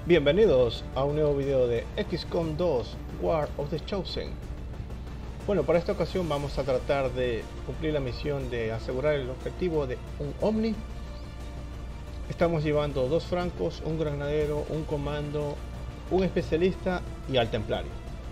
Bienvenidos a un nuevo video de XCOM 2 War of the Chosen. Bueno, para esta ocasión vamos a tratar de cumplir la misión de asegurar el objetivo de un Omni. Estamos llevando 2 francos, un granadero, un comando, un especialista y al templario.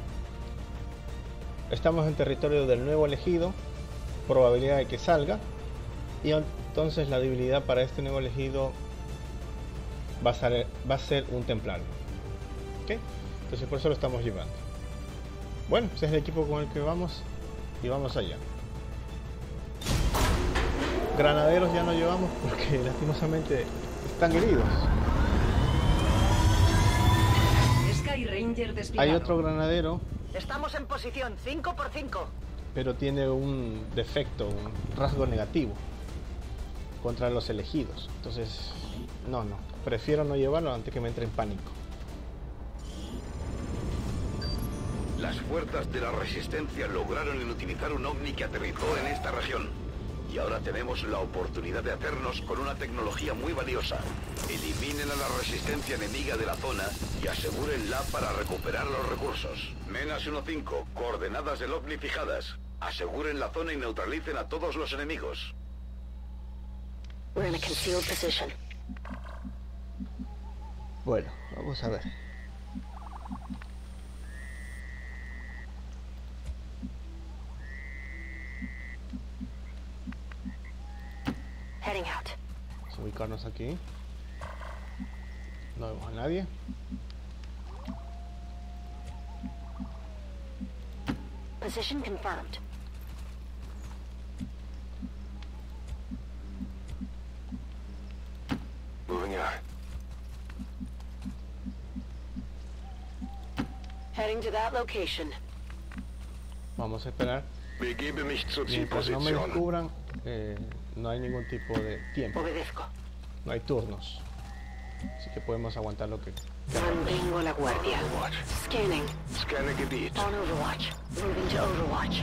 Estamos en territorio del nuevo elegido, probabilidad de que salga, y entonces la debilidad para este nuevo elegido va a ser un templario. ¿Okay? Entonces por eso lo estamos llevando. Bueno, ese es el equipo con el que vamos y vamos allá. Granaderos ya no llevamos porque lastimosamente están heridos. Sky Ranger desplegado. Hay otro granadero. Estamos en posición 5x5. Pero tiene un defecto, un rasgo negativo contra los elegidos. Entonces, no. Prefiero no llevarlo antes que me entre en pánico. Las fuerzas de la Resistencia lograron inutilizar un ovni que aterrizó en esta región. Y ahora tenemos la oportunidad de hacernos con una tecnología muy valiosa. Eliminen a la resistencia enemiga de la zona y asegúrenla para recuperar los recursos. Menas 1-5, coordenadas del ovni fijadas. Aseguren la zona y neutralicen a todos los enemigos. We're in a concealed position. Bueno, vamos a ver. Heading out. Vamos a ubicarnos aquí. No vemos a nadie. Position confirmed. Moving out. Heading to that location. Vamos a esperar. Begebe mich zur Mientras no me Zielposition. descubran, no hay ningún tipo de tiempo. Obedezco. No hay turnos. Así que podemos aguantar lo que... Mantengo la guardia. Overwatch. Scanning. Scanne Gebiet. On Overwatch. Moving to Overwatch.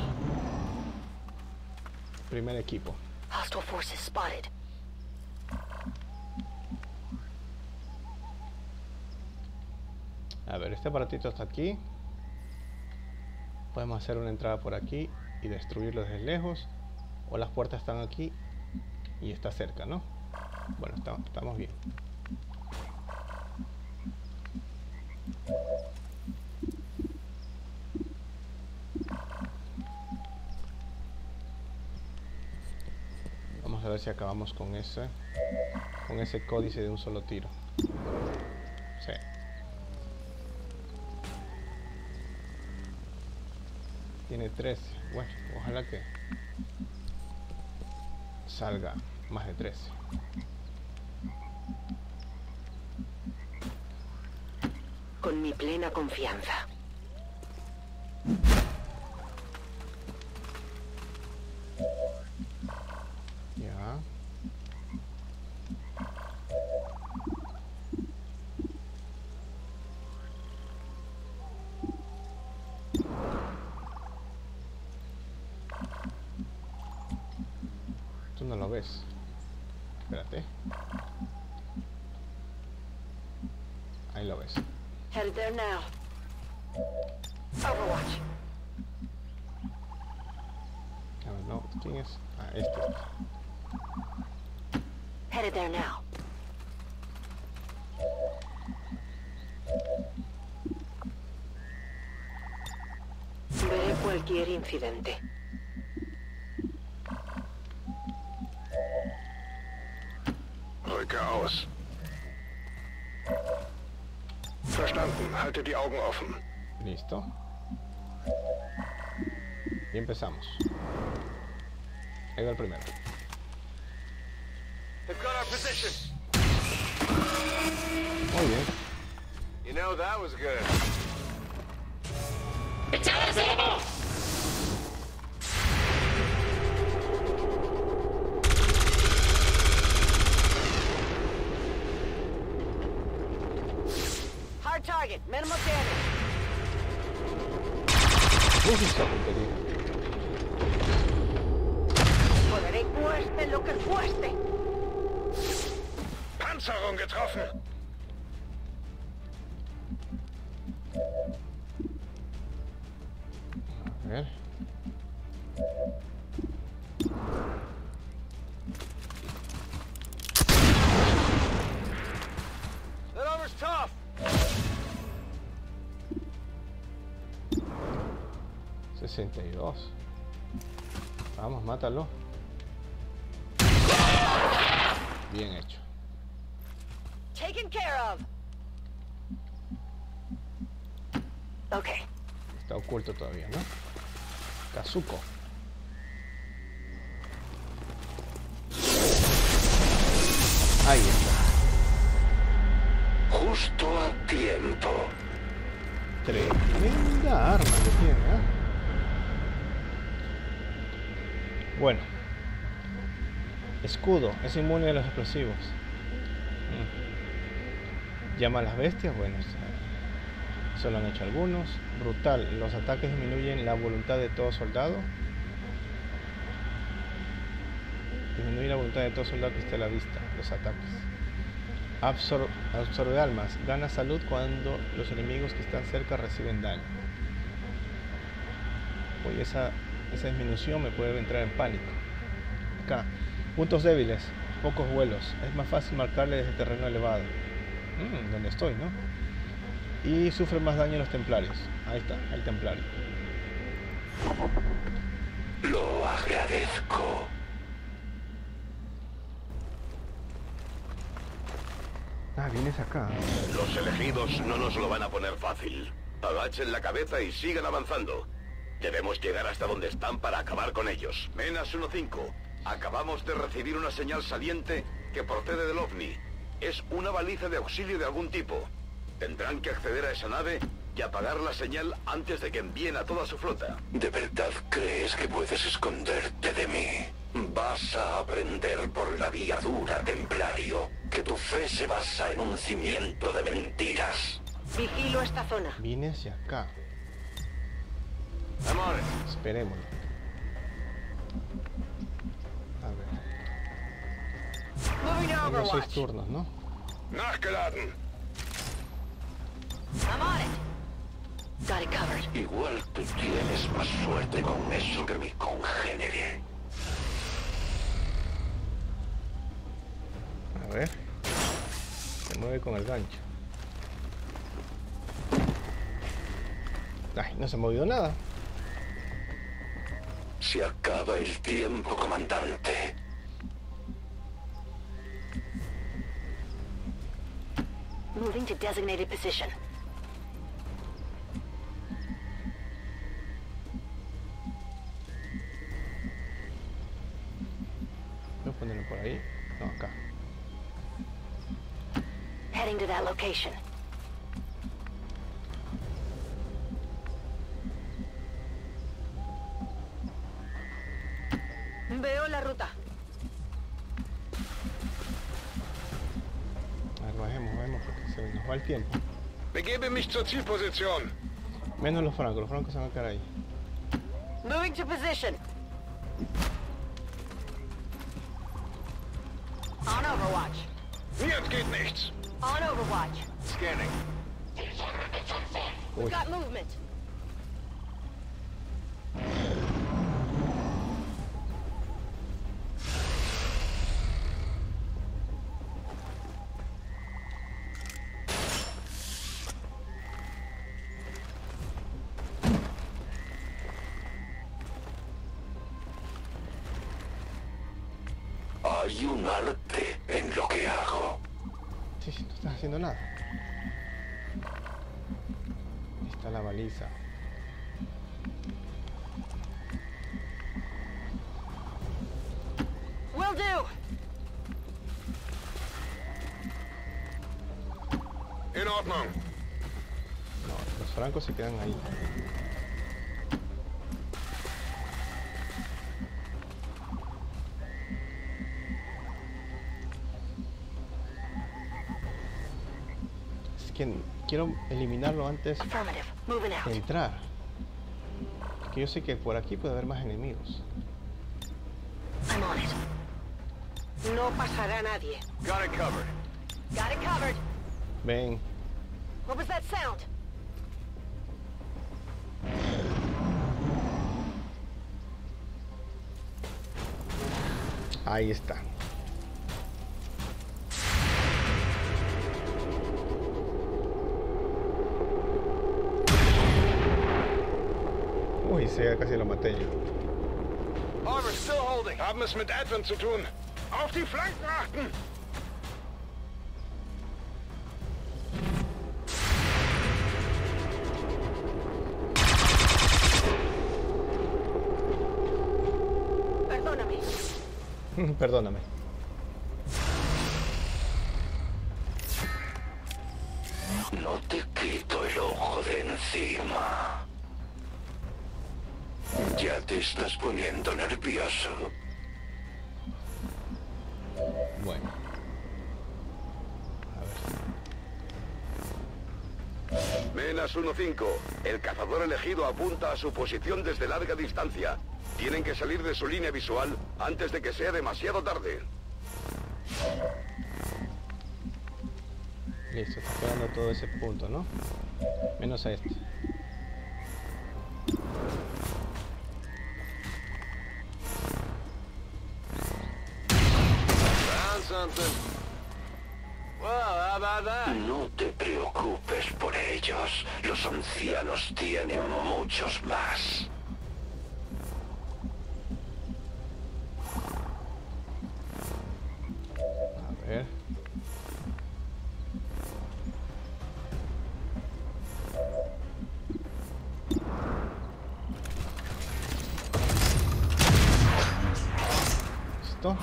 Primer equipo. Hostile forces spotted. A ver, este aparatito está aquí. Podemos hacer una entrada por aquí y destruirlo desde lejos. O las puertas están aquí y está cerca, ¿no? Bueno, estamos bien. Vamos a ver si acabamos con ese códice de un solo tiro. Sí. Tiene 13. Bueno, ojalá que salga más de 13. Con mi plena confianza. Ya. Tú no lo ves. Espérate. Ahí lo ves. Headed there now. Overwatch. A ver, no, ¿quién es? Ah, este. Headed there now. Veré cualquier incidente. Rücke aus. Verstanden. Halte die Augen offen. Listo. Y empezamos. Ahí va el primero. They've got our position. Muy bien. You know, that was good. Hard target. Minimal damage. Esa puntería. Poneré cueste lo que cueste. Panzerung getroffen. 62. Vamos, mátalo. Bien hecho. Taken care of. Okay. Está oculto todavía, ¿no? Kazuko. Ahí está. Justo a tiempo. Tremenda arma que tiene, ¿eh? Bueno. Escudo. Es inmune a los explosivos. Llama a las bestias. Bueno, eso lo han hecho algunos. Brutal. Los ataques disminuyen la voluntad de todo soldado. Disminuye la voluntad de todo soldado que esté a la vista. Los ataques. Absorbe almas. Gana salud cuando los enemigos que están cerca reciben daño. Oye, esa disminución me puede entrar en pánico. Acá. Puntos débiles. Pocos vuelos. Es más fácil marcarle desde terreno elevado. Donde estoy, ¿no? Y sufre más daño los templarios. Ahí está, el templario. Lo agradezco. Ah, vienes acá. Los elegidos no nos lo van a poner fácil. Agachen la cabeza y sigan avanzando. Debemos llegar hasta donde están para acabar con ellos. Menas 1-5. Acabamos de recibir una señal saliente que procede del OVNI. Es una baliza de auxilio de algún tipo. Tendrán que acceder a esa nave y apagar la señal antes de que envíen a toda su flota. ¿De verdad crees que puedes esconderte de mí? Vas a aprender por la vía dura, templario, que tu fe se basa en un cimiento de mentiras. Vigilo esta zona. Vine hacia acá. I'm on it. Esperémoslo. A ver. Moving to Tengo 6 Overwatch. turnos, ¿no? Nachgeladen. I'm on it. Got it covered. Igual tú tienes más suerte con eso que mi congénere. A ver. Se mueve con el gancho. Ay, no se ha movido nada. Se acaba el tiempo, comandante. Moving to designated position. Voy a ponerlo por ahí. No, acá. Heading to that location. Veo la ruta. A ver, bajemos porque se nos va el tiempo. Begebe mich zur Zielposition. Menos los francos se van a quedar ahí. Moving to position. On Overwatch. Hier geht nichts. On Overwatch. Scanning. Uy, Got movement. Hay un arte en lo que hago. sí, no estás haciendo nada. Ahí está la baliza. Will do. In Ordnung. No, los francos se quedan ahí. Es que quiero eliminarlo antes Affirmative. Moving de out. entrar. Que yo sé que por aquí puede haber más enemigos. I'm on it. No pasará nadie. Got it covered. Got it covered. Ven. What was that sound? Ahí está. Uy, Dice, ya casi lo maté yo. Orbit still holding. Haben es mit Advent zu tun. Auf die Flanken achten! Perdóname. Perdóname. No te quito el ojo de encima. Ya te estás poniendo nervioso. Bueno. Menas 1-5. El cazador elegido apunta a su posición desde larga distancia. Tienen que salir de su línea visual antes de que sea demasiado tarde. Listo, está pegando todo ese punto, ¿no? Menos a este. Found something. Well, how about that? No te preocupes por ellos. Los ancianos tienen muchos más. A ver. Listo.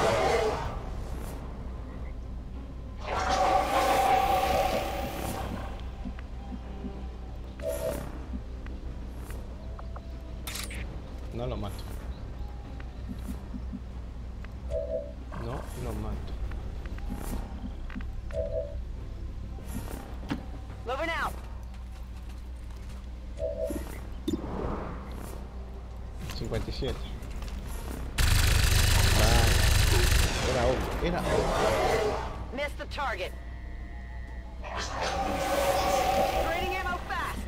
No lo mato. No lo mato. Moving out. 57. Era uno. Era uno. Missed the target. Draining ammo fast.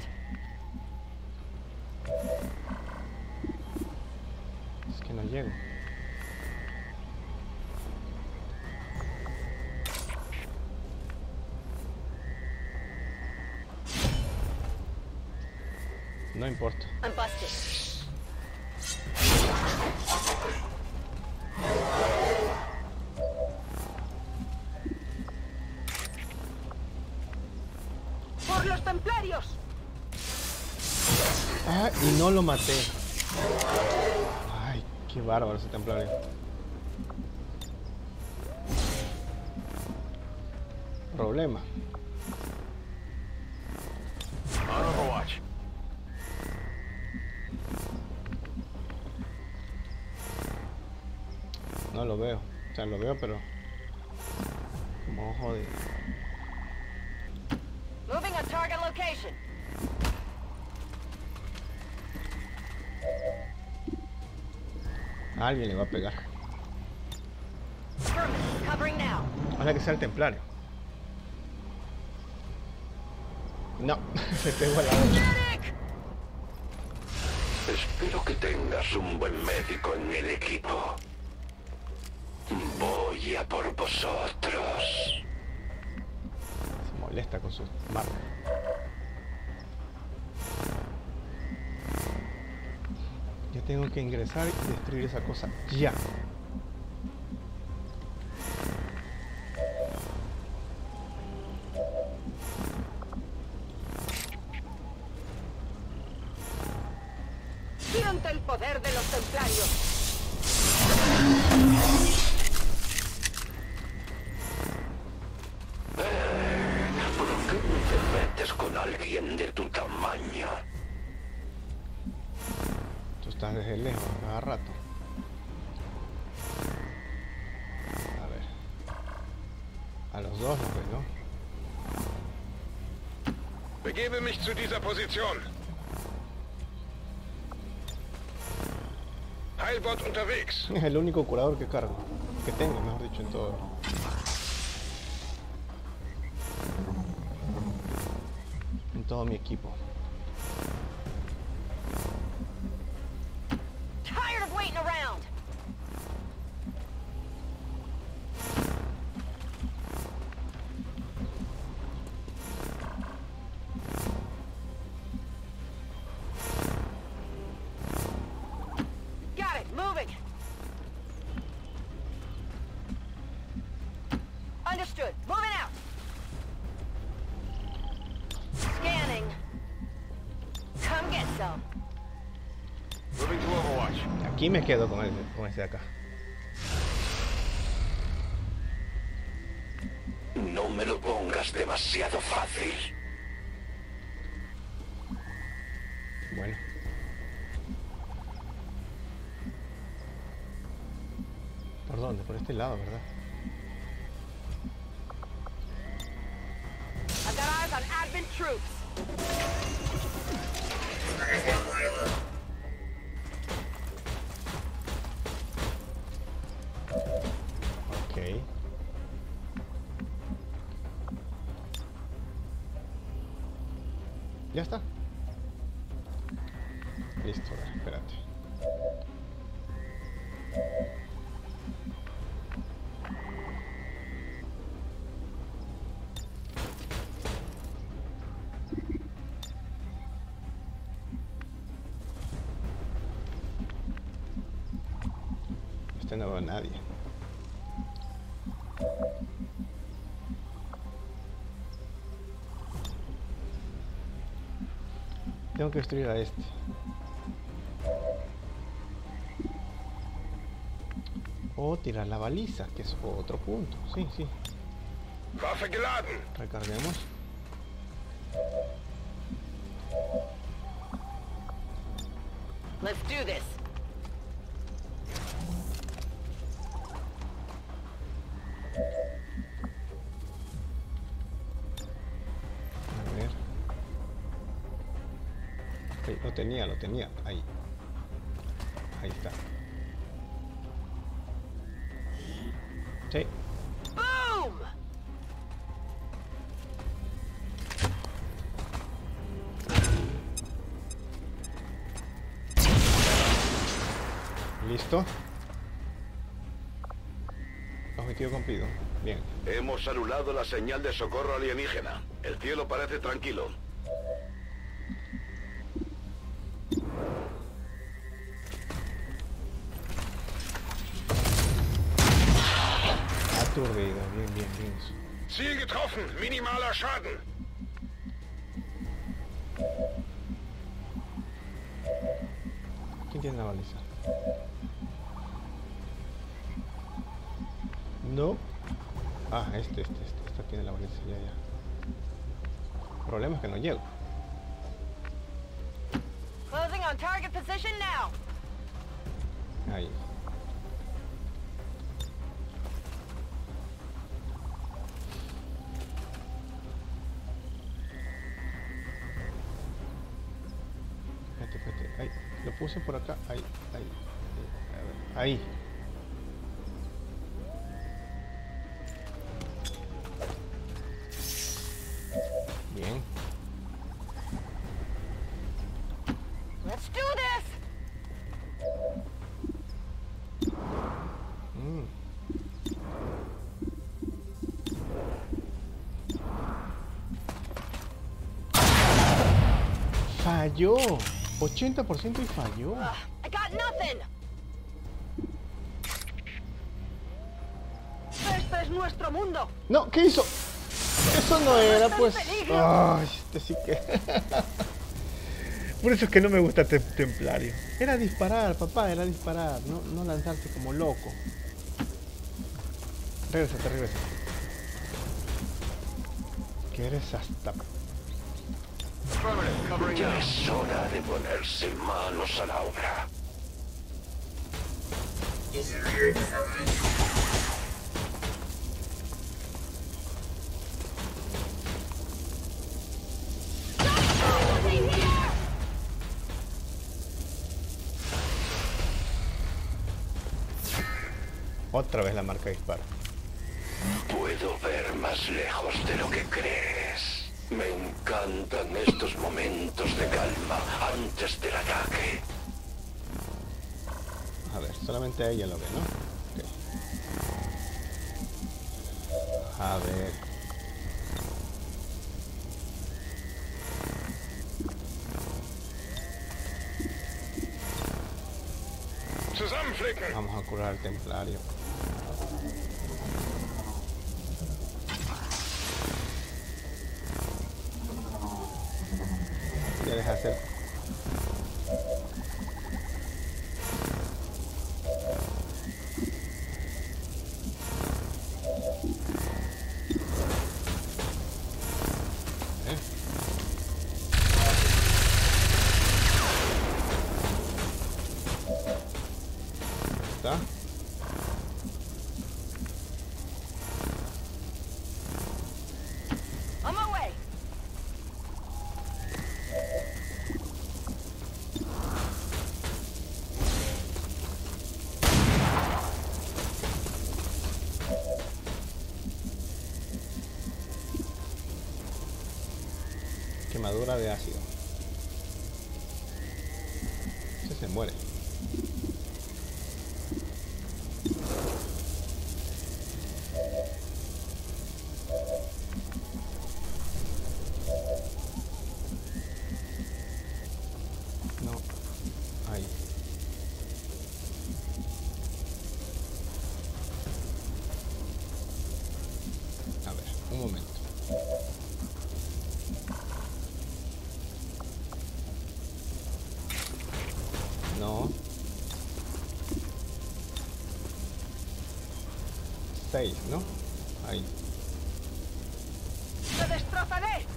Es que no llego. No importa. I'm busted. ¡Por los templarios! Ah, y no lo maté. Ay, qué bárbaro ese templario. Problema. On Overwatch. No lo veo. O sea, lo veo, pero... como ojo de... Moving on target location. A alguien le va a pegar. Affirmative. Covering now. Ojalá que sea el templario. No, se pegó a la otra. Medic! Espero que tengas un buen médico en el equipo. Voy a por vosotros. Se molesta con su marca. Yo tengo que ingresar y destruir esa cosa ya. Siente el poder de los templarios. ¿Por qué no te metes con alguien de tu tamaño? Tú estás desde lejos, cada rato. A ver. A los dos los veo, ¿no? Begebe mich zu dieser Position. Heilbot unterwegs. Es el único curador que cargo. Que tengo, mejor dicho, en todo. En todo mi equipo. Tired of waiting around. Aquí me quedo con ese de acá. No me lo pongas demasiado fácil. Bueno. ¿Por dónde? Por este lado, ¿verdad? I've got eyes on Advent troops. Ok. Ya está. Listo, ahora, espérate. Este no veo a nadie. Tengo que destruir a este. O tirar la baliza, que es otro punto. Sí, sí. Waffe geladen. Recarguemos. Let's do this. A ver. Ok, lo tenía. Ahí. Ahí está. Sí. Boom! Listo. Objetivo cumplido. Bien. Hemos anulado la señal de socorro alienígena. El cielo parece tranquilo. Aturdido. Bien. Ziel getroffen. Minimaler Schaden. ¿Quién tiene la baliza? No. Ah, este tiene la baliza, ya. El problema es que no llego. Closing on target position now. Ahí. Espérate. Ahí. Lo puse por acá. Ahí. A ver. Ahí. Bien. Let's do this. Falló. 80% y falló. I got nothing. Este es nuestro mundo. No, ¿qué hizo? Eso no era, pues. peligro. Ay, este sí que. Por eso es que no me gusta Templario. Era disparar, papá, era disparar. No lanzarse como loco. Regrésate. Que eres hasta. Ya es hora de ponerse manos a la obra. Otra vez la marca dispara. Puedo ver más lejos de lo que crees. Me encantan estos momentos de calma antes del ataque. A ver, solamente ella lo ve, ¿no? Ok. A ver. Zusammenflicken. Vamos a curar al Templario. Ya deja hacer. Quemadura de ácido. Ese se muere. No. Ahí. A ver, un momento. No. 6, ¿no? Ahí. ¡Te destrozaré!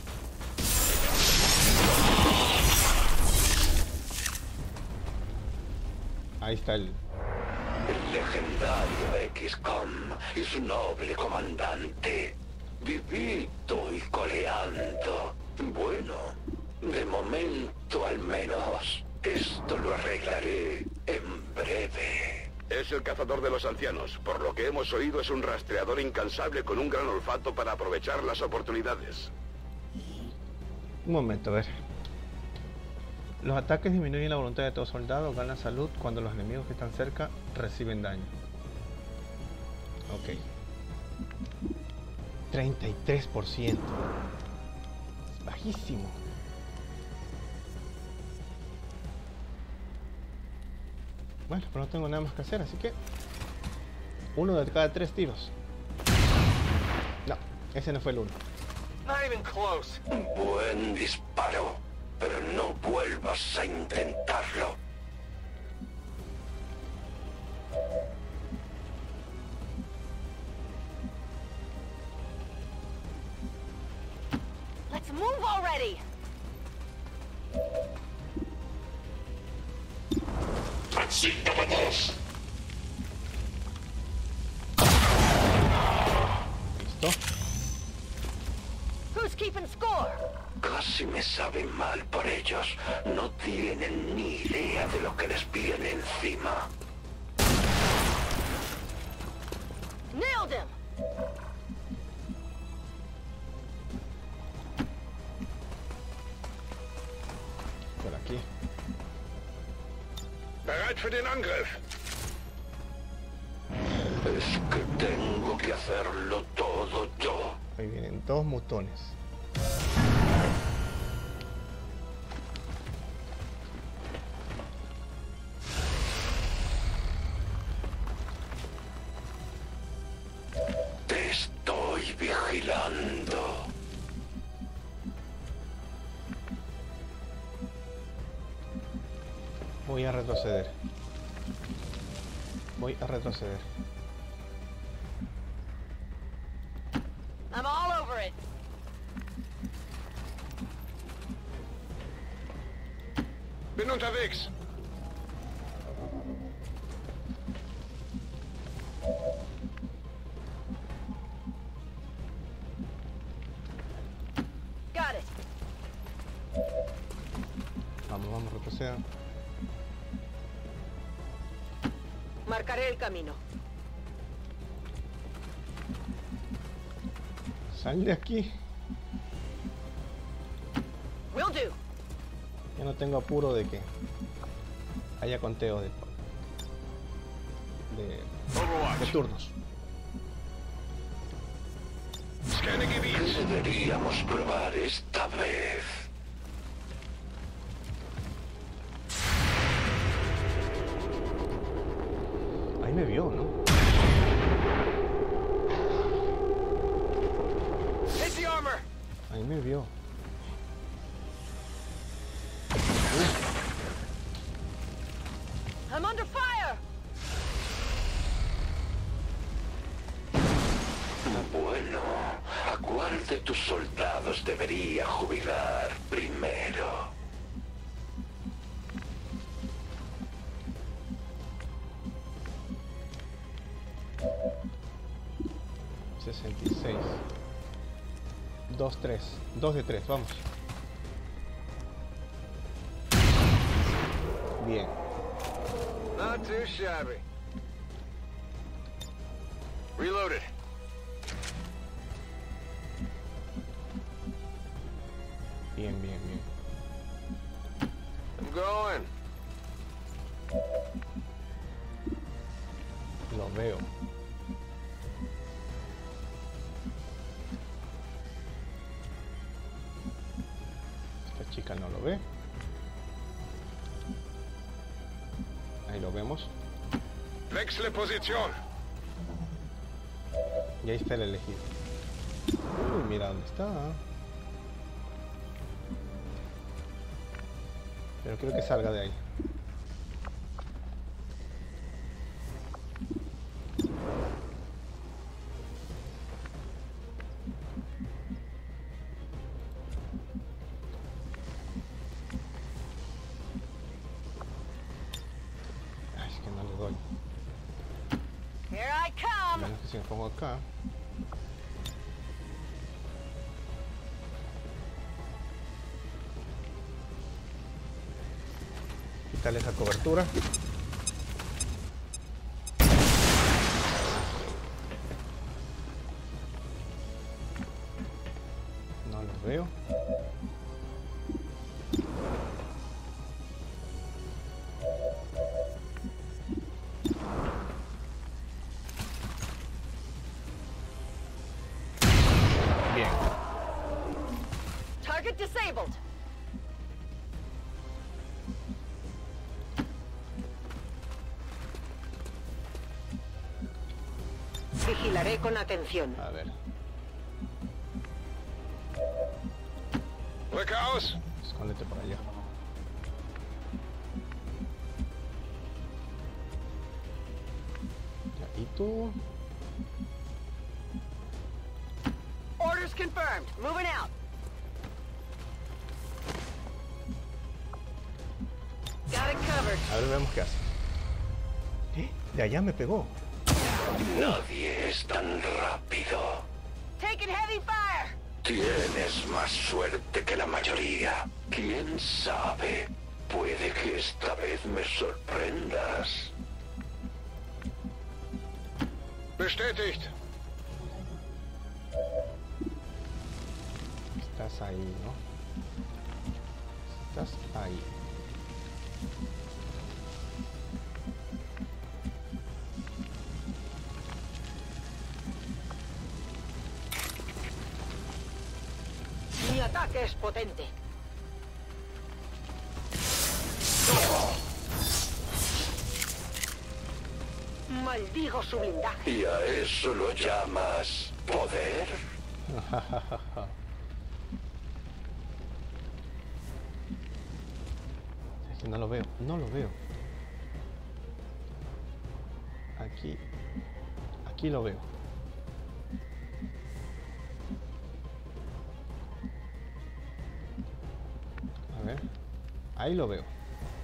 Ahí está el... El legendario XCOM y su noble comandante. Vivito y coleando. Bueno, de momento al menos. Esto lo arreglaré en breve. Es el cazador de los ancianos. Por lo que hemos oído, es un rastreador incansable con un gran olfato para aprovechar las oportunidades. Un momento, a ver. Los ataques disminuyen la voluntad de todo soldado, gana salud cuando los enemigos que están cerca reciben daño. Ok. 33%. Es bajísimo. Bueno, pero no tengo nada más que hacer, así que... 1 de cada 3 tiros. No, ese no fue el 1. Not even close. Buen disparo, pero no vuelvas a intentarlo. Let's move already! Listo. Who's keeping score? Casi me sabe mal por ellos. No tienen ni idea de lo que les viene encima. Nailed him! Por aquí. Bereit für den Angriff. Es que tengo que hacerlo todo yo. Ahí vienen 2 mutones. Te estoy vigilando. Voy a retroceder. Voy a retroceder. I'm all over it. Bin unterwegs. Got it. Vamos, retroceder. Marcaré el camino. Sal de aquí. Will do. Ya no tengo apuro de que haya conteo de Overwatch. turnos. Scanne Gebiet. Deberíamos probar esta vez. Ahí me vio, ¿no? Hit the armor. Ahí me vio. I'm under fire! Bueno, ¿a cuál de tus soldados debería jubilar primero? $66. 2 de 3, vamos. Bien. Not too shabby. Reloaded. Bien, bien, bien. I'm going. Lo veo. Esta chica no lo ve. Ahí lo vemos. Wechsle Position. Y ahí está el elegido. Uy, mira dónde está. Pero quiero que salga de ahí. Ay, es que no le doy. Here I A come. menos que si me pongo acá. Quitarle esa cobertura. No lo veo. Bien. Target disabled. Vigilaré con atención. A ver. Rücke aus. Escóndete por allá. Ya, ¿y tú? Orders confirmed. Moving out. Got it covered. A ver, vemos qué hace. De allá me pegó. Nadie es tan rápido. Taking heavy fire. Tienes más suerte que la mayoría. ¿Quién sabe? Puede que esta vez me sorprendas. Bestätigt. Estás ahí, ¿no? Estás ahí. Mi ataque es potente. Maldigo su blindaje. ¿Y a eso lo llamas poder? Es que no lo veo, no lo veo. Aquí lo veo. A ver, ahí lo veo.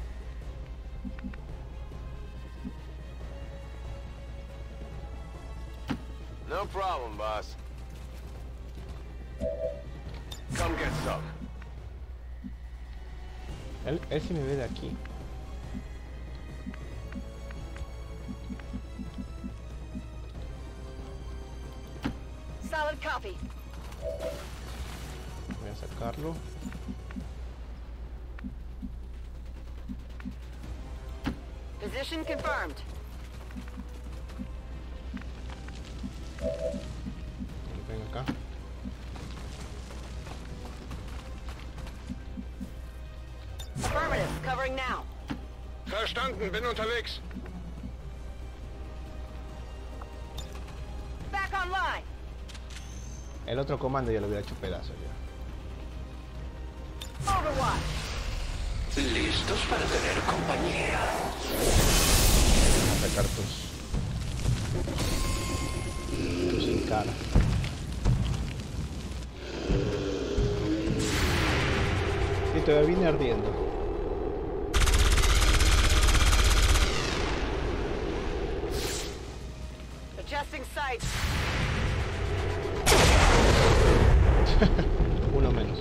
No problem, boss. Come get some. Él sí me ve de aquí. Solid copy. Voy a sacarlo. Position confirmed. Ven acá. Affirmative. Covering now. Verstanden, bin unterwegs. Back online. El otro comando ya lo hubiera hecho pedazo ya. Overwatch. ¿Listos para tener compañía? Voy a sacar tus sin cara. Sí, todavía viene ardiendo. Adjusting sights. Uno menos.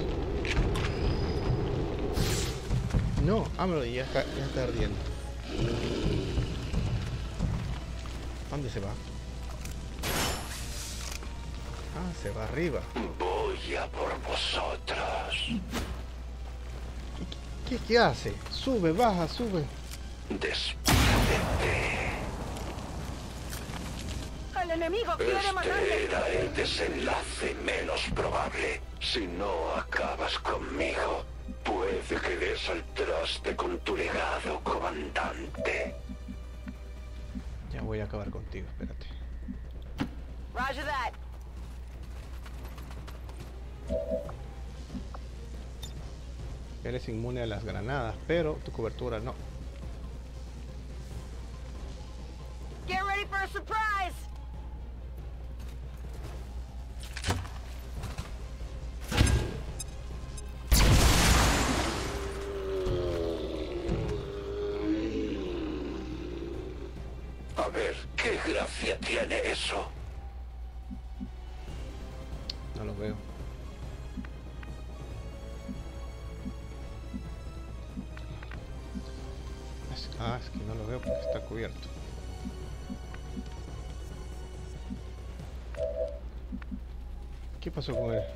No, ámelo, ya está ardiendo. ¿Dónde se va? Ah, se va arriba. Voy a por vosotros. ¿Qué hace? Sube, baja, sube. Despídete. El enemigo quiere matarte. Este era el desenlace menos probable. Si no acabas conmigo, puede que des al traste con tu legado, comandante. Ya voy a acabar contigo, espérate. Roger that. Eres inmune a las granadas, pero tu cobertura no. Get ready for a surprise. A ver, ¿qué gracia tiene eso? No lo veo. Es que no lo veo porque está cubierto. ¿Qué pasó con él?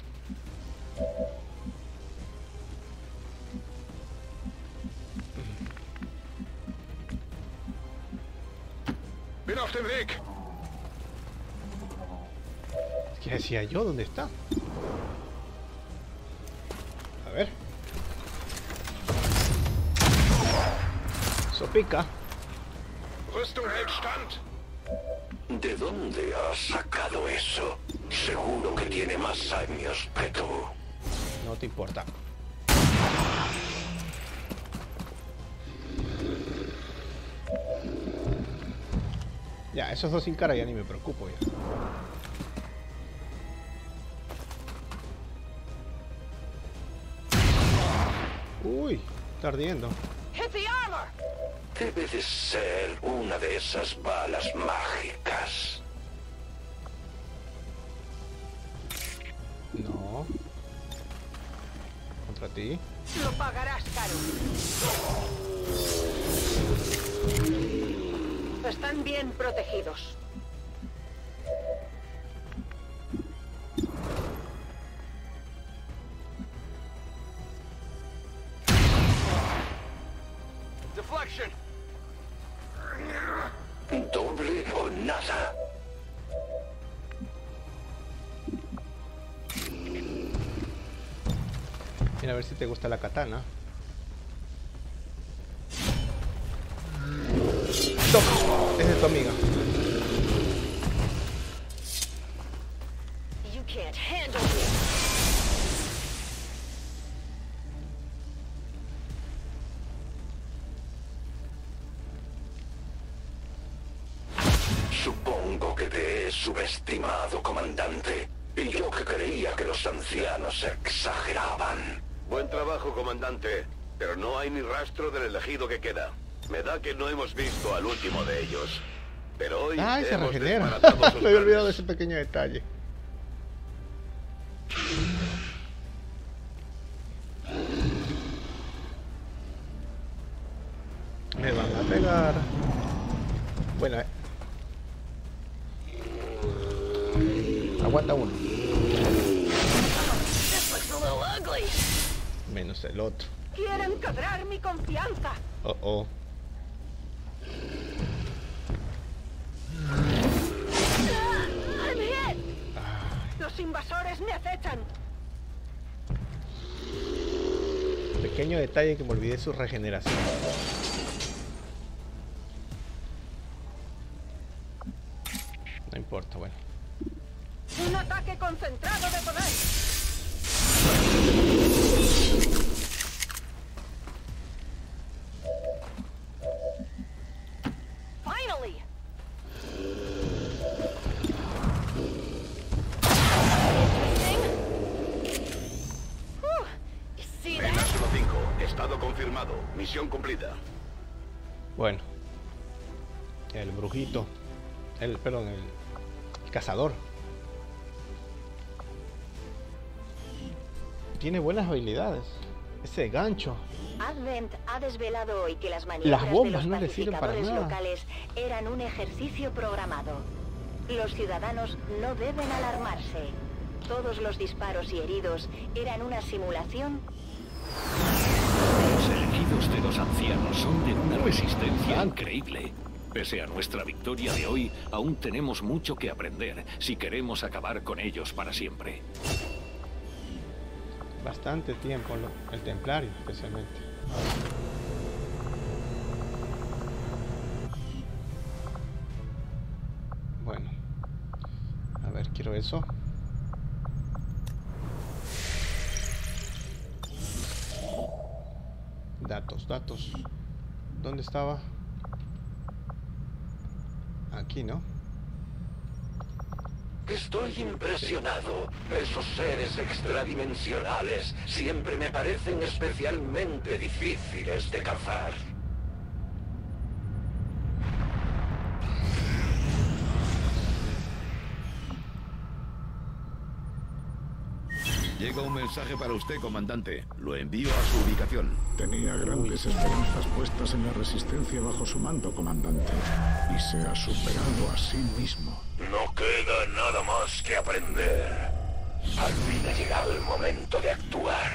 Bin auf dem Weg. ¿Qué decía yo? ¿Dónde está? A ver. Sopica. Rüstung hält stand. ¿De dónde has sacado eso? Seguro que tiene más años que tú. No te importa. Ya, esos dos sin cara ya ni me preocupo ya. Uy, está ardiendo. Hit the armor. Debe de ser una de esas balas mágicas. No. Contra ti. Lo pagarás caro. Están bien protegidos. Deflection. Doble o nada. Mira a ver si te gusta la katana. Toma, esa es tu amiga. You can't handle this. Supongo que te he subestimado, comandante. Y yo que creía que los ancianos exageraban. Buen trabajo, comandante. Pero no hay ni rastro del elegido que queda. Me da que no hemos visto al último de ellos. Pero hoy Ay, se hemos regenera. desbaratado sus Me había olvidado de planes. ese pequeño detalle. Me van a pegar. Bueno, aguanta uno. This looks a little ugly. Menos el otro. Quieren quebrar mi confianza. Oh, oh. I'm hit. Los invasores me acechan. Pequeño detalle que me olvidé su regeneración. No importa, bueno. Un ataque concentrado de poder. Finally. Whew. You see that? Menos 1-5. Estado confirmado. Misión cumplida. Bueno. El brujito. Perdón, el cazador. Tiene buenas habilidades. Ese gancho. Advent ha desvelado hoy que las maniobras Las bombas de no los le sirven para pacificadores nada. locales eran un ejercicio programado. Los ciudadanos no deben alarmarse. Todos los disparos y heridos eran una simulación Los elegidos de los ancianos son de una resistencia increíble. Pese a nuestra victoria de hoy, aún tenemos mucho que aprender si queremos acabar con ellos para siempre. Bastante tiempo, el templario especialmente. Bueno, a ver, quiero eso. Datos. ¿Dónde estaba? Aquí, ¿no? Estoy impresionado. Esos seres extradimensionales siempre me parecen especialmente difíciles de cazar. Llega un mensaje para usted, comandante. Lo envío a su ubicación. Tenía grandes esperanzas puestas en la resistencia bajo su mando, comandante. Y se ha superado a sí mismo. No queda nada más que aprender. Al fin ha llegado el momento de actuar.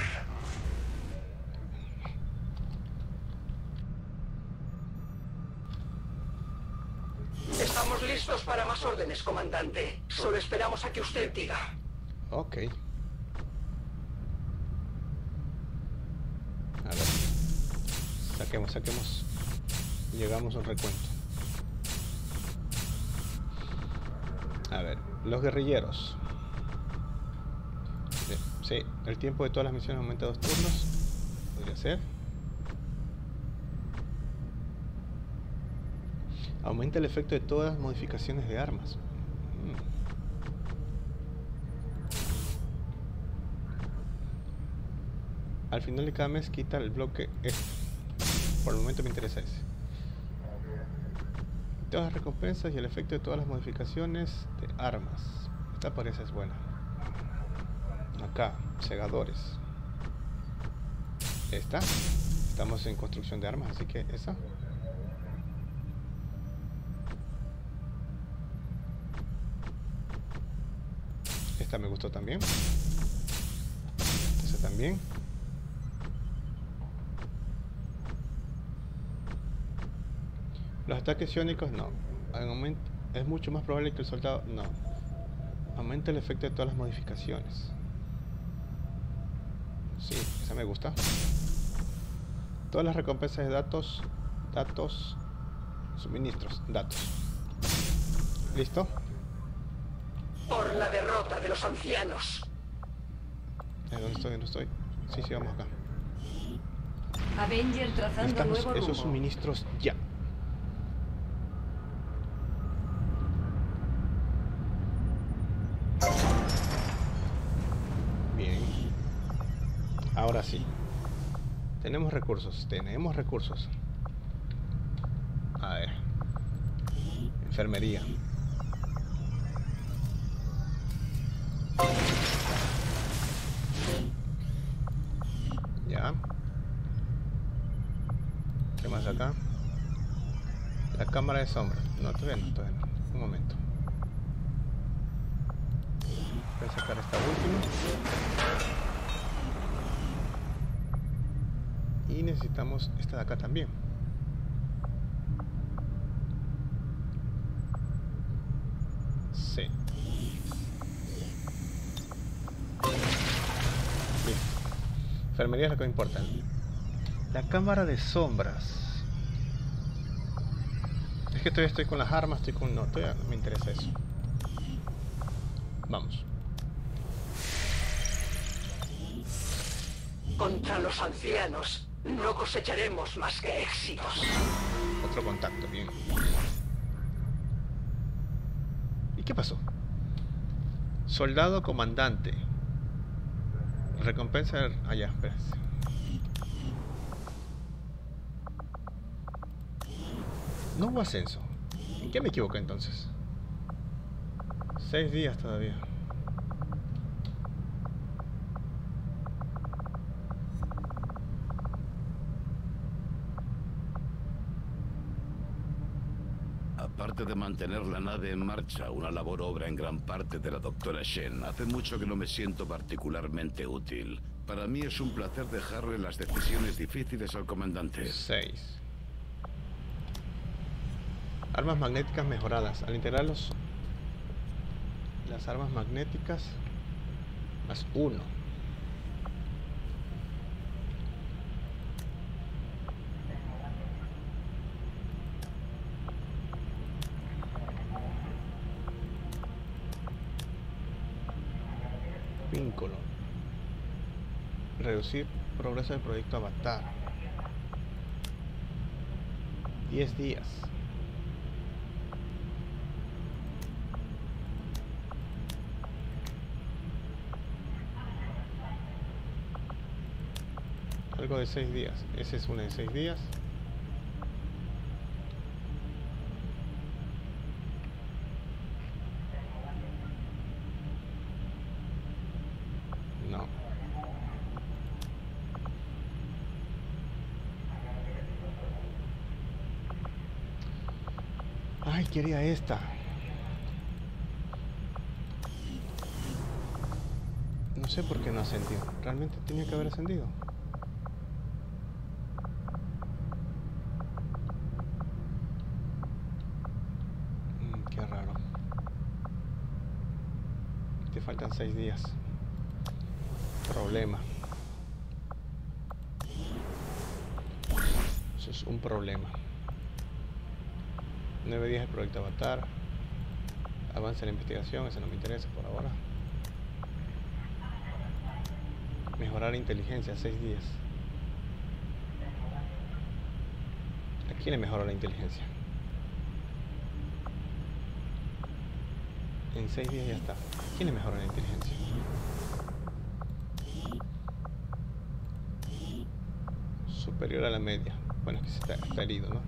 Estamos listos para más órdenes, comandante. Solo esperamos a que usted diga. Ok. A ver. Saquemos. Llegamos a un recuento. A ver, los guerrilleros. Sí, el tiempo de todas las misiones aumenta 2 turnos. Podría ser. Aumenta el efecto de todas las modificaciones de armas. Al final de cada mes quita el bloque este. Por el momento me interesa ese. Todas las recompensas y el efecto de todas las modificaciones de armas. Esta parece es buena. Acá, segadores. Esta. Estamos en construcción de armas, así que esa. Esta me gustó también. Esa también. Los ataques iónicos no. Es mucho más probable que el soldado no. Aumenta el efecto de todas las modificaciones. Sí, esa me gusta. Todas las recompensas de datos, suministros, datos. ¿Listo? Por la derrota de los ancianos. ¿Dónde estoy? Sí, vamos acá. Avenger trazando Necesitamos nuevo esos rumbo. suministros ya. Bien. Ahora sí. Tenemos recursos. A ver. Enfermería. Ya. ¿Qué más acá? La cámara de sombra. No, todavía no. Un momento. Voy a sacar esta última. Y necesitamos esta de acá también. Sí. Listo. Enfermería es lo que me importa. La cámara de sombras. Es que todavía estoy con las armas, no, todavía no me interesa eso. Vamos. Contra los ancianos no cosecharemos más que éxitos. Otro contacto, bien. ¿Y qué pasó? Soldado comandante. Recompensa... allá, espérense. No hubo ascenso. ¿En qué me equivoqué entonces? 6 días todavía. Aparte de mantener la nave en marcha, una labor obra en gran parte de la doctora Shen, hace mucho que no me siento particularmente útil. Para mí es un placer dejarle las decisiones difíciles al comandante. 6. Armas magnéticas mejoradas. Al integrar las armas magnéticas, más 1. Vínculo. Reducir progreso del proyecto Avatar. 10 días. Algo de 6 días. Ese es uno de 6 días. No. Ay, quería esta. No sé por qué no ascendió. Realmente tenía que haber ascendido. Qué raro. Te faltan 6 días. Problema. Eso es un problema. 9 días el proyecto Avatar. Avance en la investigación, eso no me interesa por ahora. Mejorar inteligencia, 6 días. ¿A quién le mejora la inteligencia? En 6 días ya está. ¿A quién le mejora la inteligencia? Superior a la media. Bueno, es que está herido, ¿no?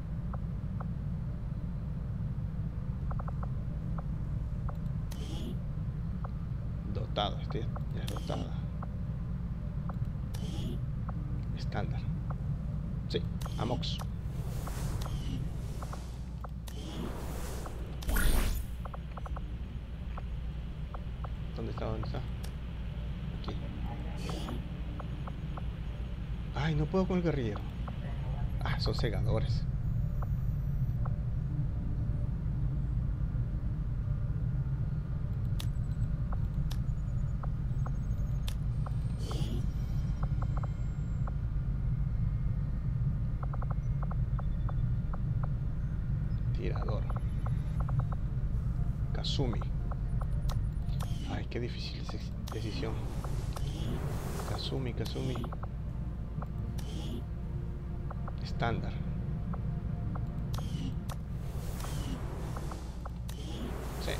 Dotado, este ya es dotada. Estándar. Sí, Amox. ¿Dónde está? ¿Dónde está? Aquí. Ay, no puedo con el guerrillero. Ah, son segadores. Tirador. Kazumi. Ay, qué difícil decisión. Kazumi. Estándar. Sí.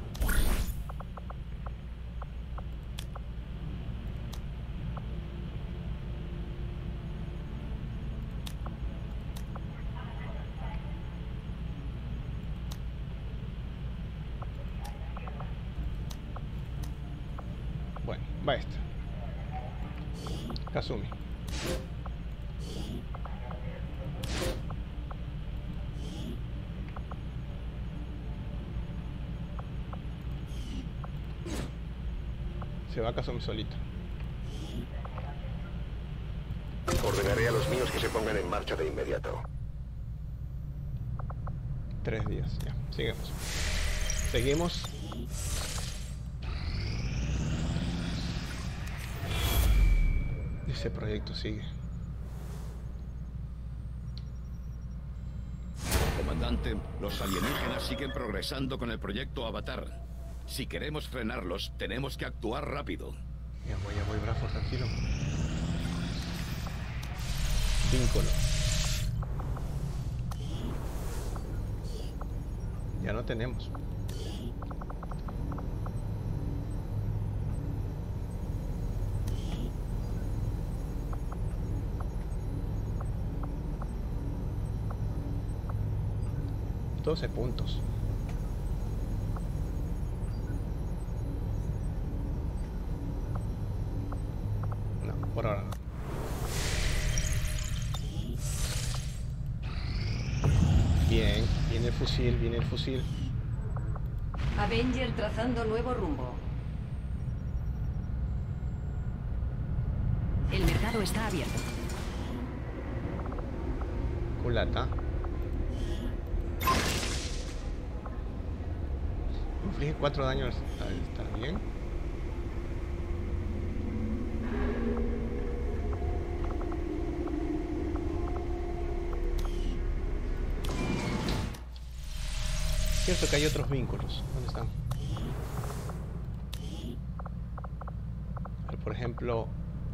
Bueno, va esta. Kazumi. Se va a Kazumi solito. Ordenaré a los míos que se pongan en marcha de inmediato. 3 días, ya. Seguimos. Ese proyecto sigue. Comandante, los alienígenas siguen progresando con el proyecto Avatar. Si queremos frenarlos, tenemos que actuar rápido. Ya voy, Bravo, tranquilo. Vínculo. Ya no tenemos. $12 puntos. Por ahora no. Bien, viene el fusil. Avenger trazando nuevo rumbo. conectado está abierto. Culata. Inflige 4 daños. ¿Está bien? Cierto que hay otros vínculos. ¿Dónde están? Por ejemplo,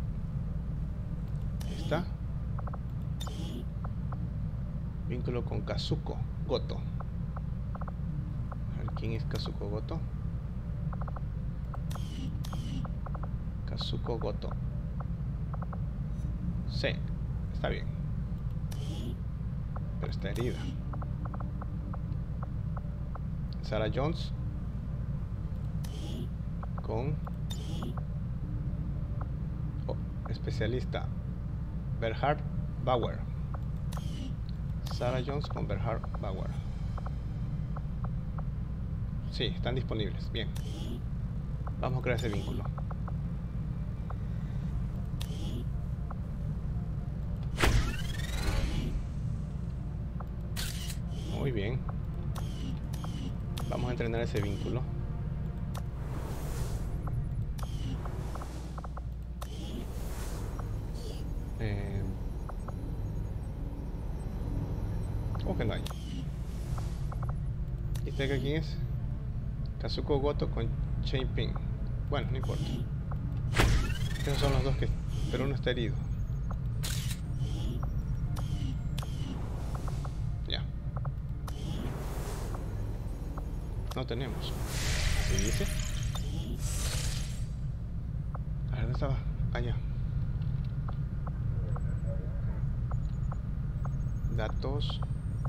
¿está? Vínculo con Kazuko Goto. A ver, ¿quién es Kazuko Goto? Kazuko Goto. Sí, está bien. Pero está herida. Sarah Jones con especialista Bernhard Bauer. Sarah Jones con Bernhard Bauer. Sí, están disponibles. Bien. Vamos a crear ese vínculo. Muy bien. Vamos a entrenar ese vínculo. ¿Cómo que no hay? ¿Y este quién es? Kazuko Goto con Chain Ping. Bueno, no importa. Esos son los dos que... Pero uno está herido. Ya. No tenemos. ¿Qué dice? A ver, ¿dónde estaba? Allá. Datos.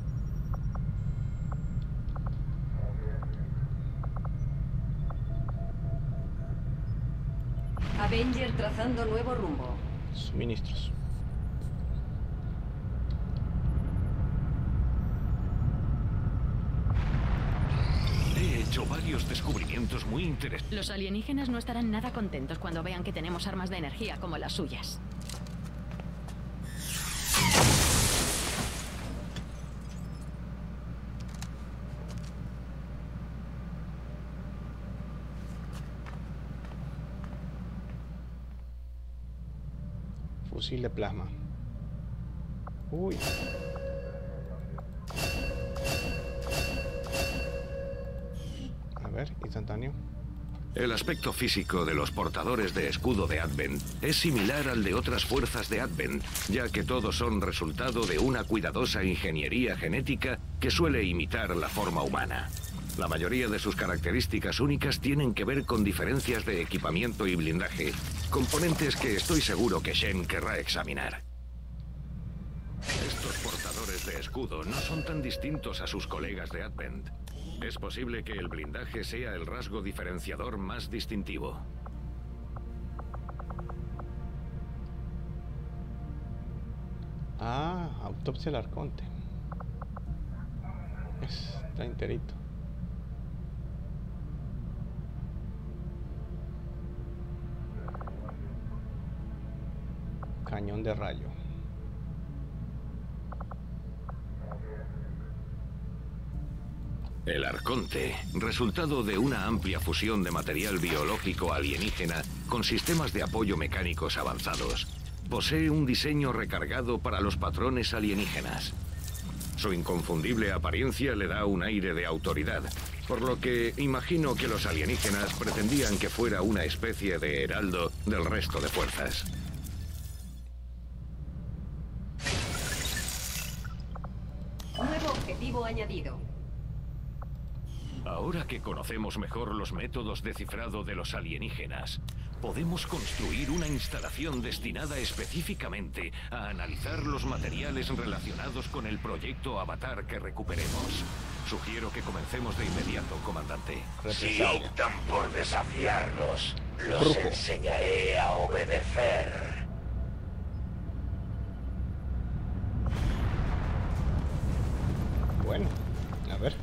Avenger trazando nuevo rumbo. Suministros. He hecho varios descubrimientos muy interesantes. Los alienígenas no estarán nada contentos cuando vean que tenemos armas de energía como las suyas. Fusil de plasma. Uy. A ver, instantáneo. El aspecto físico de los portadores de escudo de Advent es similar al de otras fuerzas de Advent, ya que todos son resultado de una cuidadosa ingeniería genética que suele imitar la forma humana. La mayoría de sus características únicas tienen que ver con diferencias de equipamiento y blindaje, componentes que estoy seguro que Shen querrá examinar. Estos portadores de escudo no son tan distintos a sus colegas de Advent. Es posible que el blindaje sea el rasgo diferenciador más distintivo. Ah, autopsia al Arconte. Está enterito. Cañón de rayo. El Arconte, resultado de una amplia fusión de material biológico alienígena con sistemas de apoyo mecánicos avanzados, posee un diseño recargado para los patrones alienígenas. Su inconfundible apariencia le da un aire de autoridad, por lo que imagino que los alienígenas pretendían que fuera una especie de heraldo del resto de fuerzas. Nuevo objetivo añadido. Ahora que conocemos mejor los métodos de cifrado de los alienígenas, podemos construir una instalación destinada específicamente a analizar los materiales relacionados con el proyecto Avatar que recuperemos. Sugiero que comencemos de inmediato, comandante. Si optan por desafiarnos, los enseñaré a obedecer. Bueno, a ver.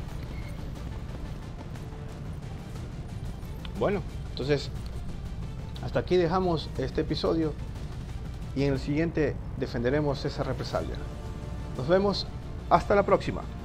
Bueno, entonces Hasta aquí dejamos este episodio y en el siguiente defenderemos esa represalia. Nos vemos hasta la próxima.